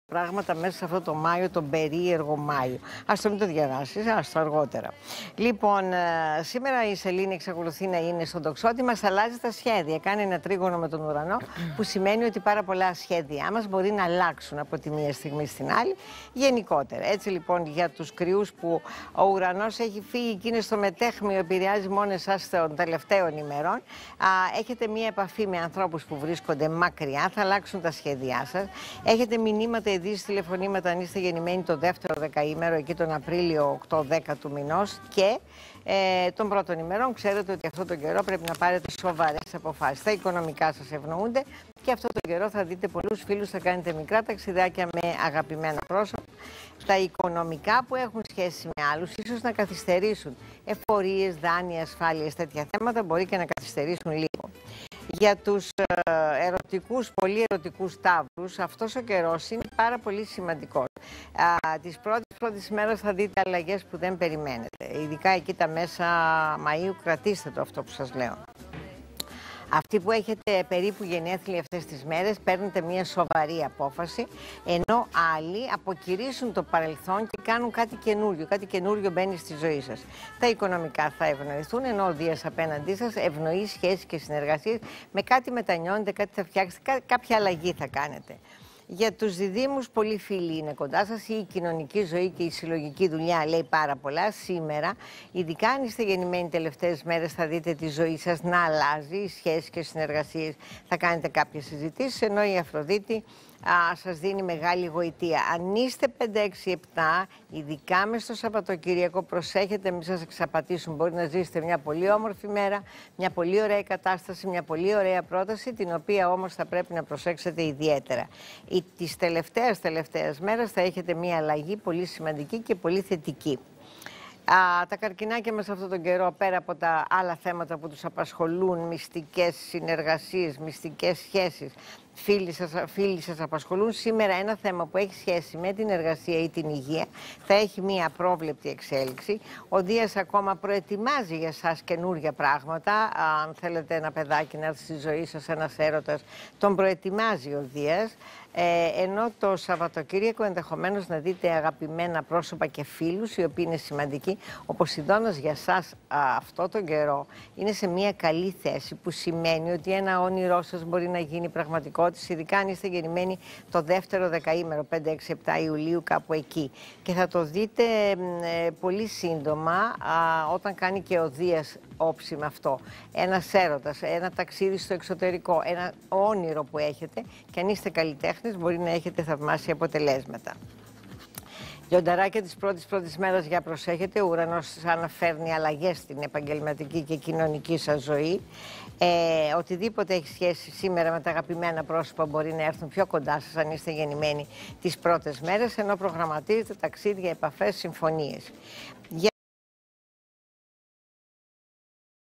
πράγματα μέσα σε αυτό το Μάιο, τον περίεργο Μάιο. Ας το μην το διαβάσεις, ας το αργότερα. Λοιπόν, σήμερα η Σελήνη εξακολουθεί να είναι στον τοξότη, μας αλλάζει τα σχέδια. Κάνει ένα τρίγωνο με τον ουρανό, που σημαίνει ότι πάρα πολλά σχέδιά μας μπορεί να αλλάξουν από τη μία στιγμή στην άλλη, γενικότερα. Έτσι λοιπόν, για τους κρυούς που ο ουρανός έχει φύγει και είναι στο μετέχμιο, επηρεάζει μόνο εσάς των τελευταίων ημερών, έχετε μία επαφή με ανθρώπους που βρίσκονται μακριά, θα αλλάξουν τα σχέδιά σας. Έχετε μηνύματα, ειδήσεις, τηλεφωνήματα αν είστε γεννημένοι το δεύτερο δεκαήμερο, εκεί τον Απρίλιο 8-10 του μηνός, και των πρώτων ημερών ξέρετε ότι αυτόν τον καιρό πρέπει να πάρετε σοβαρές αποφάσεις. Τα οικονομικά σας ευνοούνται και αυτόν τον καιρό θα δείτε πολλούς φίλους, θα κάνετε μικρά ταξιδάκια με αγαπημένα πρόσωπα. Τα οικονομικά που έχουν σχέση με άλλους ίσως να καθυστερήσουν. Εφορίες, δάνεια, ασφάλειες, τέτοια θέματα μπορεί και να καθυστερήσουν λίγο. Για τους πολύ ερωτικούς ταύρους, αυτός ο καιρός είναι πάρα πολύ σημαντικός. Τις πρώτες μέρες θα δείτε αλλαγές που δεν περιμένετε. Ειδικά εκεί τα μέσα Μαΐου, κρατήστε το αυτό που σας λέω. Αυτοί που έχετε περίπου γενέθλια αυτές τις μέρες παίρνετε μια σοβαρή απόφαση, ενώ άλλοι αποκηρύσουν το παρελθόν και κάνουν κάτι καινούριο. Κάτι καινούριο μπαίνει στη ζωή σας. Τα οικονομικά θα ευνοηθούν, ενώ ο Δίας απέναντί σας ευνοεί σχέσεις και συνεργασίες. Με κάτι μετανιώνετε, κάτι θα φτιάξετε, κάποια αλλαγή θα κάνετε. Για τους διδύμους, πολλοί φίλοι είναι κοντά σας. Η κοινωνική ζωή και η συλλογική δουλειά λέει πάρα πολλά. Σήμερα, ειδικά αν είστε γεννημένοι τελευταίες μέρες, θα δείτε τη ζωή σας να αλλάζει. Οι σχέσεις και συνεργασίες θα κάνετε κάποιες συζητήσεις, ενώ η Αφροδίτη σας δίνει μεγάλη γοητεία. Αν είστε 5-6-7, ειδικά μες στο Σαββατοκύριακο, προσέχετε μην σας εξαπατήσουν. Μπορεί να ζήσετε μια πολύ όμορφη μέρα, μια πολύ ωραία κατάσταση, μια πολύ ωραία πρόταση, την οποία όμως θα πρέπει να προσέξετε ιδιαίτερα. Τις τελευταίες μέρες θα έχετε μια αλλαγή πολύ σημαντική και πολύ θετική. Τα καρκινάκια μας αυτόν τον καιρό, πέρα από τα άλλα θέματα που τους απασχολούν, μυστικές συνεργασίες, μυστικές σχέσεις, φίλοι σας απασχολούν, σήμερα ένα θέμα που έχει σχέση με την εργασία ή την υγεία θα έχει μία απρόβλεπτη εξέλιξη. Ο Δίας ακόμα προετοιμάζει για σας καινούργια πράγματα. Αν θέλετε ένα παιδάκι να έρθει στη ζωή σας, ένας έρωτας, τον προετοιμάζει ο Δίας. Ενώ το Σαββατοκύριακο ενδεχομένως να δείτε αγαπημένα πρόσωπα και φίλους, οι οποίοι είναι σημαντικοί. Ο Ποσειδώνας για σας αυτό τον καιρό είναι σε μια καλή θέση, που σημαίνει ότι ένα όνειρό σας μπορεί να γίνει πραγματικότητα, ειδικά αν είστε γεννημένοι το δεύτερο δεκαήμερο, 5-6-7 Ιουλίου, κάπου εκεί. Και θα το δείτε πολύ σύντομα, όταν κάνει και ο Δίας όψη με αυτό. Ένας έρωτας, ένα ταξίδι στο εξωτερικό, ένα όνειρο που έχετε, και αν είστε καλλιτέχνες μπορεί να έχετε θαυμάσια αποτελέσματα. Λιονταράκια της πρώτης μέρας, για προσέχετε, ο ουρανός σαν να φέρνει αλλαγές στην επαγγελματική και κοινωνική σας ζωή. Οτιδήποτε έχει σχέση σήμερα με τα αγαπημένα πρόσωπα μπορεί να έρθουν πιο κοντά σας αν είστε γεννημένοι τις πρώτες μέρες, ενώ προγραμματίζετε ταξίδια, επαφές, συμφωνίες.